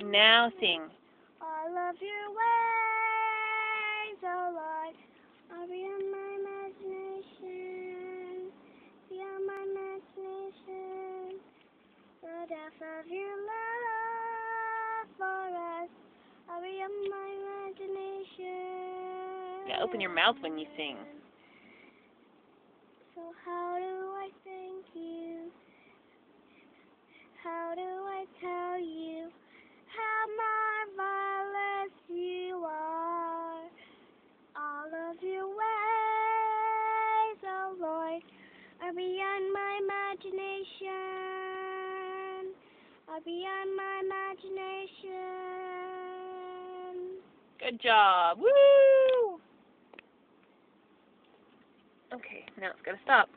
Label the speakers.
Speaker 1: Now sing.
Speaker 2: All of your ways, oh Lord, are beyond my imagination, beyond my imagination. The depth of your love for us are beyond my imagination.
Speaker 1: Yeah, open your mouth when you sing.
Speaker 2: So how do I thank you? How do I tell you how marvelous you are? All of your ways, oh Lord, are beyond my imagination, are beyond my imagination.
Speaker 1: Good job. Woo! Okay, now it's got to stop.